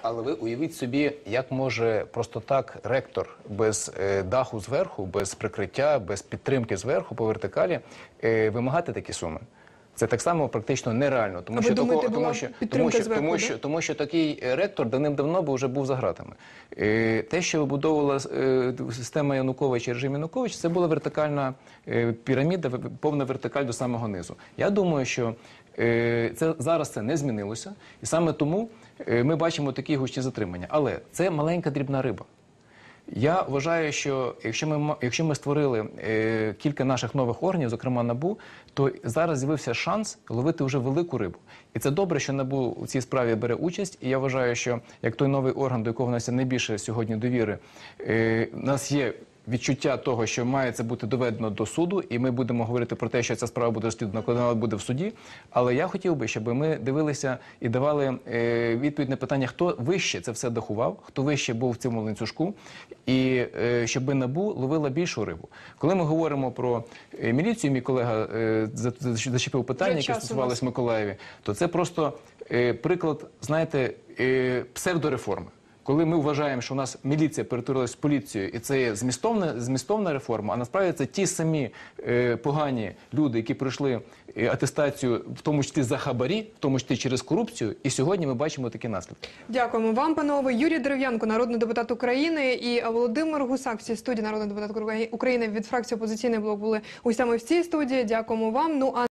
Але ви уявіть собі, як може просто так ректор без даху зверху, без прикриття, без підтримки зверху по вертикалі вимагати такі суми. Це так само практично нереально, тому що такий ректор давним-давно вже був за ґратами. Те, що вибудовувала система Януковича, режим Януковича, це була вертикальна піраміда, повна вертикаль до самого низу. Я думаю, що зараз це не змінилося, і саме тому ми бачимо такі гучні затримання. Але це маленька дрібна риба. Я вважаю, що якщо ми створили кілька наших нових органів, зокрема НАБУ, то зараз з'явився шанс ловити вже велику рибу. І це добре, що НАБУ у цій справі бере участь. І я вважаю, що як той новий орган, до якого в нас є найбільше сьогодні довіри, у нас є відчуття того, що має це бути доведено до суду, і ми будемо говорити про те, що ця справа буде розслідувана, коли вона буде в суді. Але я хотів би, щоб ми дивилися і давали відповідь на питання, хто вище це все дахував, хто вище був в цьому ланцюжку, і щоб НАБУ ловила більшу рибу. Коли ми говоримо про міліцію, мій колега зачепив питання, яке стосувалось Миколаєві, то це просто приклад, знаєте, псевдореформи. Коли ми вважаємо, що у нас міліція перетворилась в поліцію, і це є змістовна реформа, а насправді це ті самі погані люди, які пройшли атестацію, в тому числі за хабарі, в тому числі через корупцію, і сьогодні ми бачимо такі наслідки. Дякуємо вам, панове. Юрій Дерев'янко, народний депутат України, і Володимир Гусак в цій студії, народний депутат України від фракції «Опозиційний блок», були гостями в цій студії. Дякуємо вам.